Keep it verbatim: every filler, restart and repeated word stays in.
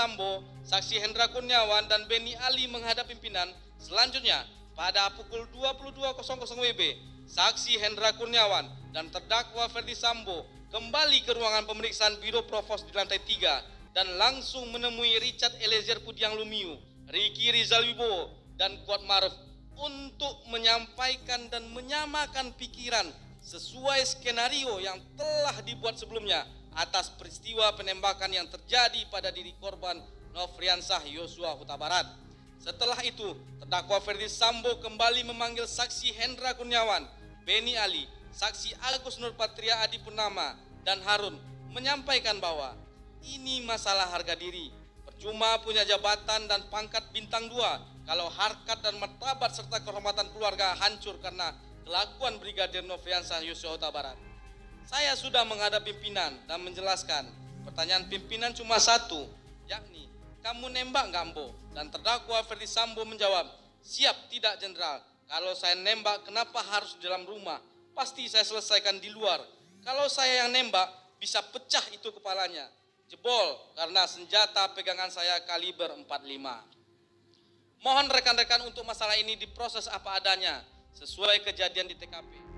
Sambo, saksi Hendra Kurniawan, dan Beni Ali menghadap pimpinan. Selanjutnya, pada pukul dua puluh dua W B, saksi Hendra Kurniawan dan terdakwa Ferdi Sambo kembali ke ruangan pemeriksaan Biro Provos di lantai tiga dan langsung menemui Richard Eliezer Pudiang Lumiu, Ricky Rizal Wibowo, dan Kuat Maruf untuk menyampaikan dan menyamakan pikiran sesuai skenario yang telah dibuat sebelumnya atas peristiwa penembakan yang terjadi pada diri korban Nofriansah Yosua Huta Barat. Setelah itu, terdakwa Ferdi Sambo kembali memanggil saksi Hendra Kurniawan, Beni Ali, saksi Agus Nurpatria Adi Purnama, dan Harun menyampaikan bahwa ini masalah harga diri. Percuma punya jabatan dan pangkat bintang dua kalau harkat dan martabat serta kehormatan keluarga hancur karena kelakuan Brigadir Nofriansah Yosua Huta Barat. Saya sudah menghadap pimpinan dan menjelaskan pertanyaan pimpinan cuma satu, yakni kamu nembak nggak Ambo? Dan terdakwa Ferdi Sambo menjawab, siap tidak jenderal, kalau saya nembak kenapa harus di dalam rumah? Pasti saya selesaikan di luar. Kalau saya yang nembak bisa pecah itu kepalanya. Jebol karena senjata pegangan saya kaliber empat puluh lima. Mohon rekan-rekan untuk masalah ini diproses apa adanya sesuai kejadian di T K P.